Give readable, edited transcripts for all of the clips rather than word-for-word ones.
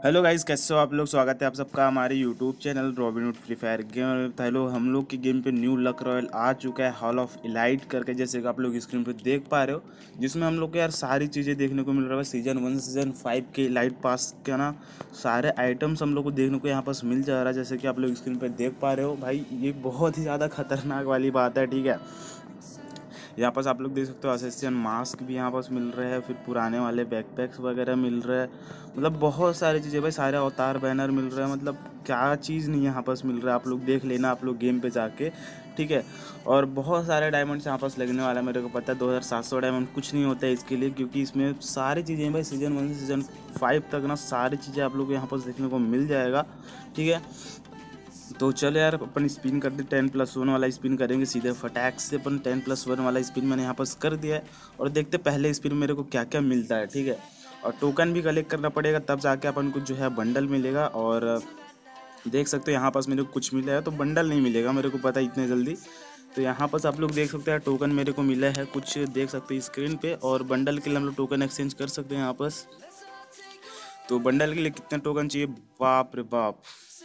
Hello guys, कैसे हो आप लोग। स्वागत है आप सबका हमारे YouTube channel Robinhood free fire game. Hello, हम लोग की गेम पे न्यू लक रॉयल आ चुका है, हॉल ऑफ इलाइट करके, जैसे कि आप लोग स्क्रीन पे देख पा रहे हो। जिसमें हम लोग को यार सारी चीज़ें देखने को मिल रहा है। सीजन 1 से सीजन 5 के इलाइट पास के ना सारे आइटम्स हम लोग को देखने को यहाँ पास मिल जा रहा है, जैसे कि आप लोग स्क्रीन पर देख पा रहे हो। भाई ये बहुत ही ज़्यादा खतरनाक वाली बात है, ठीक है। यहाँ पास आप लोग देख सकते हो असेसियन मास्क भी यहाँ पास मिल रहे हैं, फिर पुराने वाले बैकपैक्स वगैरह मिल रहे हैं। मतलब बहुत सारी चीज़ें भाई, सारे अवतार बैनर मिल रहे हैं। मतलब क्या चीज़ नहीं यहाँ पास मिल रहा है, आप लोग देख लेना आप लोग गेम पे जाके, ठीक है। और बहुत सारे डायमंड्स यहाँ पास लगने वाला है, मेरे को पता है। 2700 डायमंड कुछ नहीं होता है इसके लिए, क्योंकि इसमें सारी चीज़ें भाई सीजन 1 से सीजन 5 तक ना सारी चीज़ें आप लोग को यहाँ पास देखने को मिल जाएगा, ठीक है। तो चलो यार, अपन स्पिन कर दे। 10+1 वाला स्पिन करेंगे सीधे फटैक से। अपन 10+1 वाला स्पिन मैंने यहाँ पर कर दिया है, और देखते पहले स्पिन मेरे को क्या क्या मिलता है, ठीक है। और टोकन भी कलेक्ट करना पड़ेगा, तब जाके अपन को जो है बंडल मिलेगा। और देख सकते हो यहाँ पास मेरे को कुछ मिला है, तो बंडल नहीं मिलेगा मेरे को पता है इतने जल्दी। तो यहाँ पास आप लोग देख सकते हैं टोकन मेरे को मिला है कुछ, देख सकते हैं स्क्रीन पे। और बंडल के लिए हम लोग टोकन एक्सचेंज कर सकते हैं यहाँ पास। तो बंडल के लिए कितने टोकन चाहिए, बाप रे बाप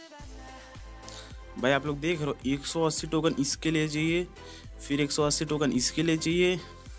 भाई। आप लोग देख रहे हो 180 टोकन इसके लिए चाहिए, फिर 180 टोकन इसके लिए चाहिए,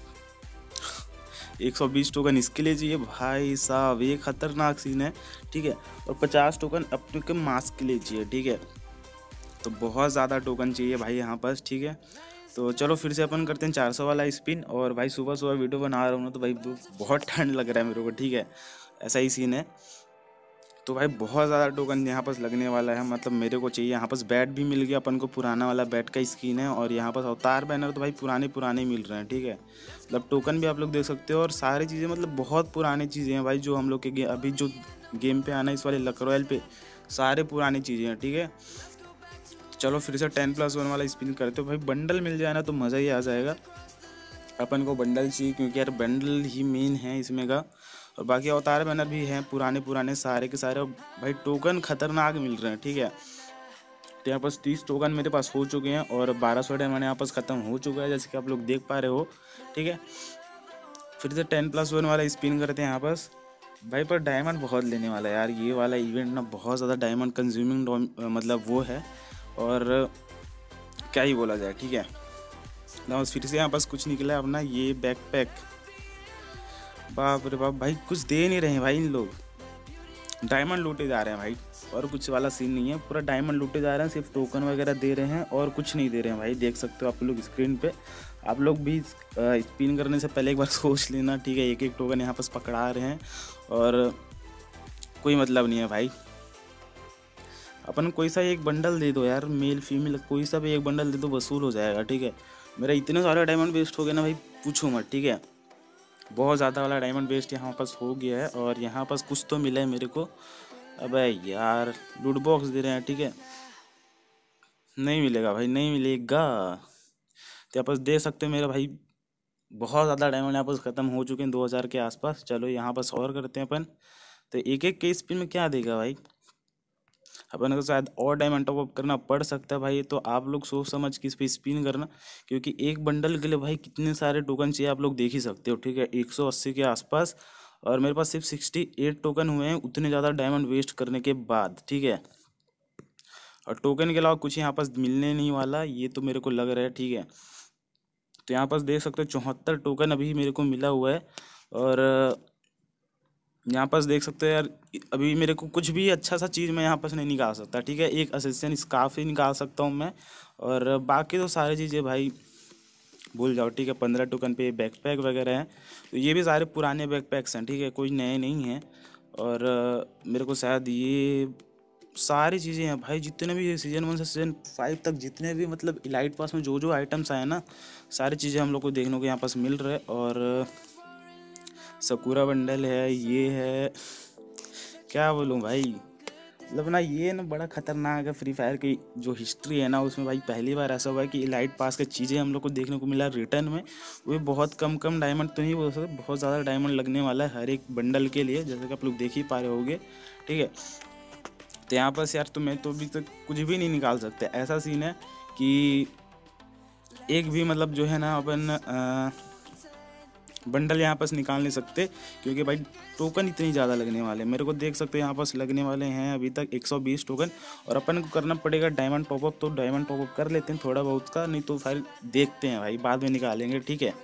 120 टोकन इसके लिए चाहिए। भाई साहब ये खतरनाक सीन है, ठीक है। और 50 टोकन अपने के मास्क के लिए चाहिए, ठीक है। तो बहुत ज़्यादा टोकन चाहिए भाई यहाँ पास, ठीक है। तो चलो फिर से अपन करते हैं 400 वाला स्पिन। और भाई सुबह सुबह वीडियो बना रहा हूँ ना, तो भाई बहुत ठंड लग रहा है मेरे को, ठीक है। ऐसा ही सीन है। तो भाई बहुत ज़्यादा टोकन यहाँ पास लगने वाला है, मतलब मेरे को चाहिए। यहाँ पास बैट भी मिल गया अपन को, पुराना वाला बैट का स्किन है। और यहाँ पास अवतार बैनर तो भाई पुराने पुराने मिल रहे हैं, ठीक है। मतलब टोकन भी आप लोग देख सकते हो, और सारी चीज़ें मतलब बहुत पुरानी चीज़ें हैं भाई, जो हम लोग के अभी जो गेम पे आना है इस वाले लक रॉयल पे, सारे पुरानी चीज़ें हैं, ठीक है। चलो फिर से 10+1 वाला स्पिन करते हो। भाई बंडल मिल जाए ना तो मज़ा ही आ जाएगा। अपन को बंडल चाहिए, क्योंकि यार बंडल ही मेन है इसमें का। और बाकी अवतार बैनर भी हैं पुराने पुराने सारे के सारे। भाई टोकन खतरनाक मिल रहे हैं, ठीक है। तो यहाँ पास 30 टोकन मेरे पास हो चुके हैं, और 1200 डायमंड यहाँ पास ख़त्म हो चुका है, जैसे कि आप लोग देख पा रहे हो, ठीक है। फिर से 10+1 वाला स्पिन करते हैं यहाँ पास। भाई पर डायमंड बहुत लेने वाला है यार, ये वाला इवेंट ना बहुत ज़्यादा डायमंड कंज्यूमिंग मतलब वो है। और क्या ही बोला जाए, ठीक है ना। फिर से यहाँ पास कुछ निकला है अपना, ये बैकपैक। बाप रे बाप भाई, कुछ दे नहीं रहे हैं भाई इन लोग, डायमंड लूटे जा रहे हैं भाई। और कुछ वाला सीन नहीं है, पूरा डायमंड लूटे जा रहे हैं, सिर्फ टोकन वगैरह दे रहे हैं और कुछ नहीं दे रहे हैं भाई। देख सकते हो आप लोग स्क्रीन पे। आप लोग भी स्पिन करने से पहले एक बार सोच लेना, ठीक है। एक एक टोकन यहाँ पास पकड़ा रहे हैं, और कोई मतलब नहीं है भाई। अपन कोई सा एक बंडल दे दो यार, मेल फीमेल कोई सा भी एक बंडल दे दो, वसूल हो जाएगा, ठीक है। मेरा इतने सारे डायमंड वेस्ट हो गए ना भाई, पूछो मत, ठीक है। बहुत ज़्यादा वाला डायमंड वेस्ट यहाँ पास हो गया है। और यहाँ पास कुछ तो मिला है मेरे को। अबे यार लूट बॉक्स दे रहे हैं, ठीक है। नहीं मिलेगा भाई, नहीं मिलेगा। तो यहाँ पास देख सकते हो मेरा भाई बहुत ज़्यादा डायमंड यहाँ पास ख़त्म हो चुके हैं, 2000 के आसपास। चलो यहाँ पास और करते हैं अपन। तो एक एक के स्पिन में क्या देगा भाई, अपन को शायद और डायमंड टॉप अप करना पड़ सकता है भाई। तो आप लोग सोच समझ के इस पे स्पिन करना, क्योंकि एक बंडल के लिए भाई कितने सारे टोकन चाहिए आप लोग देख ही सकते हो, ठीक है। 180 के आसपास, और मेरे पास सिर्फ 68 टोकन हुए हैं उतने ज़्यादा डायमंड वेस्ट करने के बाद, ठीक है। और टोकन के अलावा कुछ यहाँ पास मिलने नहीं वाला, ये तो मेरे को लग रहा है, ठीक है। तो यहाँ पास देख सकते हो 74 टोकन अभी मेरे को मिला हुआ है। और यहाँ पास देख सकते हो यार, अभी मेरे को कुछ भी अच्छा सा चीज़ मैं यहाँ पास नहीं निकाल सकता, ठीक है। एक असिस्टेंट स्कार्फ ही निकाल सकता हूँ मैं, और बाकी तो सारी चीज़ें भाई भूल जाओ, ठीक है। 15 टोकन पे बैकपैक वगैरह हैं, तो ये भी सारे पुराने बैकपैक्स हैं, ठीक है, कोई नए नहीं हैं। और मेरे को शायद ये सारी चीज़ें हैं भाई, जितने भी सीजन 1 से सीजन 5 तक जितने भी मतलब इलाइट पास में जो जो आइटम्स आए ना, सारी चीज़ें हम लोग को देखने को यहाँ पास मिल रहा है। और सकुरा बंडल है, ये है, क्या बोलूँ भाई। मतलब ना ये ना बड़ा खतरनाक है फ्री फायर की जो हिस्ट्री है ना, उसमें भाई पहली बार ऐसा हुआ है कि इलाइट पास की चीज़ें हम लोग को देखने को मिला रिटर्न में। वो भी बहुत कम कम डायमंड तो नहीं बोल सकते, बहुत ज़्यादा डायमंड लगने वाला है हर एक बंडल के लिए, जैसे कि आप लोग देख ही पा रहे होगे, ठीक है। तो यहाँ पर यार तुम्हें तो अभी तक कुछ भी नहीं निकाल सकते, ऐसा सीन है कि एक भी मतलब जो है ना अपन बंडल यहाँ पास निकाल नहीं सकते क्योंकि भाई टोकन इतनी ज़्यादा लगने वाले हैं। मेरे को देख सकते हो यहाँ पास लगने वाले हैं अभी तक 120 टोकन, और अपन को करना पड़ेगा डायमंड टॉपअप। तो डायमंड टॉपअप कर लेते हैं थोड़ा बहुत का, नहीं तो फिर देखते हैं भाई, बाद में निकालेंगे, ठीक है।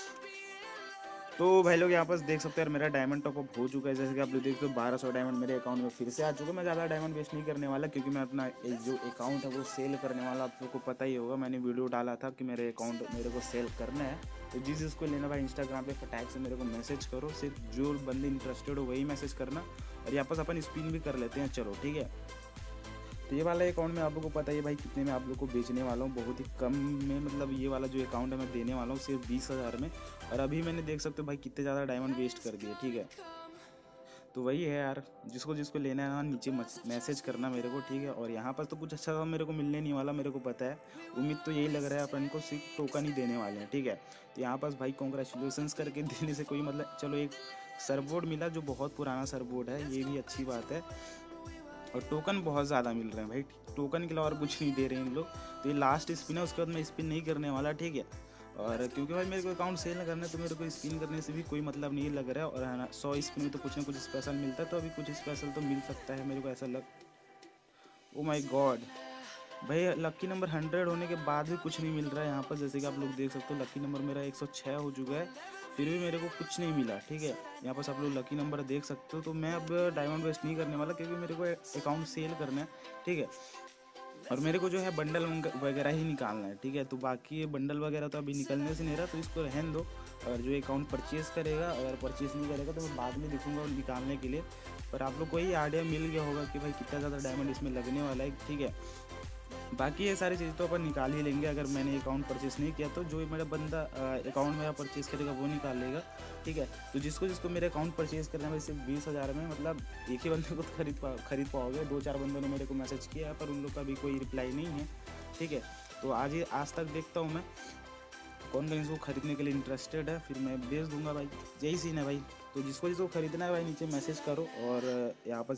तो भाई लोग यहाँ पास देख सकते हैं यार मेरा डायमंड टॉपअप हो चुका है। जैसे कि आप लोग देखते हो 1200 डायमंड मेरे अकाउंट में फिर से आ चुका है। मैं ज़्यादा डायमंड वेस्ट नहीं करने वाला क्योंकि मैं अपना जो अकाउंट है वो सेल करने वाला, आप लोग को पता ही होगा, मैंने वीडियो डाला था कि मेरे अकाउंट मेरे को सेल करना है। तो जिस जिसको लेना भाई इंस्टाग्राम पे फटाक से मेरे को मैसेज करो, सिर्फ जो बंदे इंटरेस्टेड हो वही मैसेज करना। और यहाँ पास अपन स्पिन भी कर लेते हैं, चलो ठीक है। तो ये वाला अकाउंट में आप लोगों को पता है भाई कितने में आप लोग को बेचने वाला हूँ, बहुत ही कम में। मतलब ये वाला जो अकाउंट है मैं देने वाला हूँ सिर्फ 20,000 में। और अभी मैंने देख सकते हो भाई कितने ज़्यादा डायमंड वेस्ट कर दिए, ठीक है। तो वही है यार, जिसको जिसको लेना है ना नीचे मैसेज करना मेरे को, ठीक है। और यहाँ पर तो कुछ अच्छा सा मेरे को मिलने नहीं वाला, मेरे को पता है। उम्मीद तो यही लग रहा है अपन को सिर्फ टोकन ही देने वाले हैं, ठीक है। तो यहाँ पास भाई कॉन्ग्रेचुलेसन्स करके देने से कोई मतलब, चलो एक सरबोर्ड मिला जो बहुत पुराना सरबोर्ड है, ये भी अच्छी बात है। और टोकन बहुत ज़्यादा मिल रहे हैं भाई, टोकन के अलावा और कुछ नहीं दे रहे हैं इन लोग। तो ये लास्ट स्पिन है, उसके बाद मैं स्पिन नहीं करने वाला, ठीक है। और क्योंकि भाई मेरे को अकाउंट सेल करना है तो मेरे को स्पिन करने से भी कोई मतलब नहीं लग रहा है। और है ना 100 स्पिन में तो कुछ ना कुछ स्पेशल मिलता है, तो अभी कुछ स्पेशल तो मिल सकता है मेरे को ऐसा लग। ओ माय गॉड भाई, लकी नंबर 100 होने के बाद भी कुछ नहीं मिल रहा है यहाँ पर। जैसे कि आप लोग देख सकते हो लकी नंबर मेरा 106 हो चुका है, फिर भी मेरे को कुछ नहीं मिला, ठीक है। यहाँ पर आप लोग लकी नंबर देख सकते हो। तो मैं अब डायमंड वेस्ट नहीं करने वाला क्योंकि मेरे को अकाउंट सेल करना है, ठीक है। और मेरे को जो है बंडल वगैरह ही निकालना है, ठीक है। तो बाकी ये बंडल वगैरह तो अभी निकलने से नहीं रहा, तो इसको रहने दो। और जो अकाउंट परचेज़ करेगा, अगर परचेज़ नहीं करेगा तो मैं बाद में दिखूंगा निकालने के लिए। पर आप लोग को ही आइडिया मिल गया होगा कि भाई कितना ज़्यादा डायमंड इसमें लगने वाला है, ठीक है। बाकी ये सारी चीज़ें तो अपन निकाल ही लेंगे। अगर मैंने अकाउंट परचेस नहीं किया तो जो मेरा बंदा अकाउंट मेरा परचेस करेगा वो निकाल लेगा, ठीक है। तो जिसको जिसको मेरे अकाउंट परचेस करना है सिर्फ 20,000 में, मतलब एक ही बंदे को तो खरीद पाओगे। 2-4 बंदों ने मेरे को मैसेज किया है पर उन लोग का भी कोई रिप्लाई नहीं है, ठीक है। तो आज तक देखता हूँ मैं कौन कौन इसको खरीदने के लिए इंटरेस्टेड है, फिर मैं बेच दूंगा भाई, यही सीन है भाई। तो जिसको जिसको खरीदना है भाई नीचे मैसेज करो। और यहाँ पर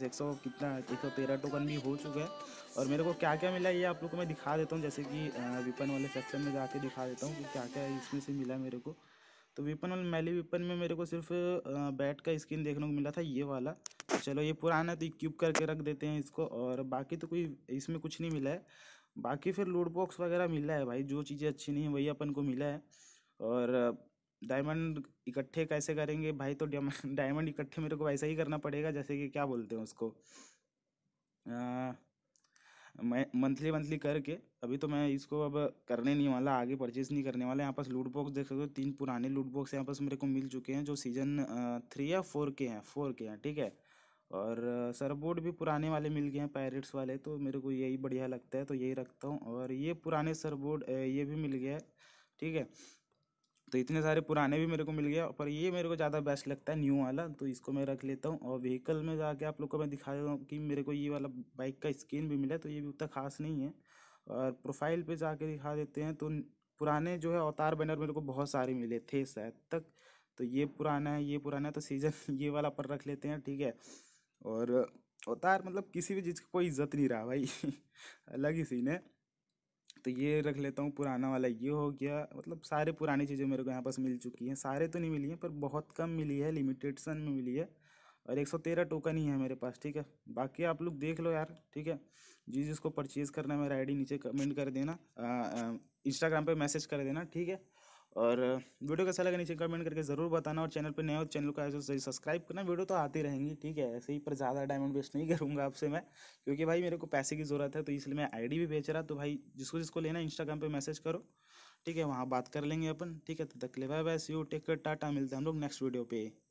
113 टोकन भी हो चुका है। और मेरे को क्या क्या मिला ये आप लोग को मैं दिखा देता हूँ, जैसे कि विपन वाले सेक्शन में जाके दिखा देता हूँ कि क्या क्या इसमें से मिला मेरे को। तो विपन वाले मैली विपन में मेरे को सिर्फ बैट का स्किन देखने को मिला था, ये वाला। चलो ये पुराना तो क्यूब करके रख देते हैं इसको। और बाकी तो कोई इसमें कुछ नहीं मिला है। बाकी फिर लूट बॉक्स वगैरह मिला है भाई, जो चीज़ें अच्छी नहीं है वही अपन को मिला है। और डायमंड इकट्ठे कैसे करेंगे भाई, तो डायमंड इकट्ठे मेरे को वैसा ही करना पड़ेगा जैसे कि क्या बोलते हैं उसको, मैं मंथली मंथली करके। अभी तो मैं इसको अब करने नहीं वाला, आगे परचेज नहीं करने वाला। यहाँ पास लूट बॉक्स देख सकते हो, 3 पुराने लूट बॉक्स यहाँ पास मेरे को मिल चुके हैं जो सीजन 3 या 4 के हैं, 4 के हैं, ठीक है। और सरबोर्ड भी पुराने वाले मिल गए हैं, पायरेट्स वाले, तो मेरे को यही बढ़िया लगता है तो यही रखता हूँ। और ये पुराने सरबोर्ड ये भी मिल गया है, ठीक है। तो इतने सारे पुराने भी मेरे को मिल गया, पर ये मेरे को ज़्यादा बेस्ट लगता है न्यू वाला, तो इसको मैं रख लेता हूँ। और व्हीकल में जाके आप लोग को मैं दिखा देता हूँ कि मेरे को ये वाला बाइक का स्किन भी मिला, तो ये भी उतना खास नहीं है। और प्रोफाइल पे जाके दिखा देते हैं तो पुराने जो है अवतार बैनर मेरे को बहुत सारे मिले थे शायद तक। तो ये पुराना है, ये पुराना है, तो सीजन ये वाला पर रख लेते हैं, ठीक है। और अवतार मतलब किसी भी चीज़ की कोई इज्जत नहीं रहा भाई अलग ही सीन है। तो ये रख लेता हूँ पुराना वाला, ये हो गया। मतलब सारे पुरानी चीज़ें मेरे को यहाँ पास मिल चुकी हैं, सारे तो नहीं मिली हैं पर बहुत कम मिली है, लिमिटेड सन में मिली है। और 113 टोकन ही है मेरे पास, ठीक है। बाकी आप लोग देख लो यार, ठीक है। जिसको परचेज़ करना है मेरा आईडी नीचे कमेंट कर देना, इंस्टाग्राम पे मैसेज कर देना, ठीक है। और वीडियो कैसा लगा नीचे कमेंट करके ज़रूर बताना। और चैनल पे नए हो तो चैनल को ऐसे सब्सक्राइब करना, वीडियो तो आती रहेंगी, ठीक है। ऐसे ही पर ज़्यादा डायमंड वेस्ट नहीं करूँगा आपसे मैं, क्योंकि भाई मेरे को पैसे की ज़रूरत है, तो इसलिए मैं आईडी भी बेच रहा। तो भाई जिसको जिसको लेना है इंस्टाग्राम पे मैसेज करो, ठीक है, वहाँ बात कर लेंगे अपन, ठीक है। तो तक ले bye bye, see you, take care, tata, मिलते हैं हम लोग नेक्स्ट वीडियो पे।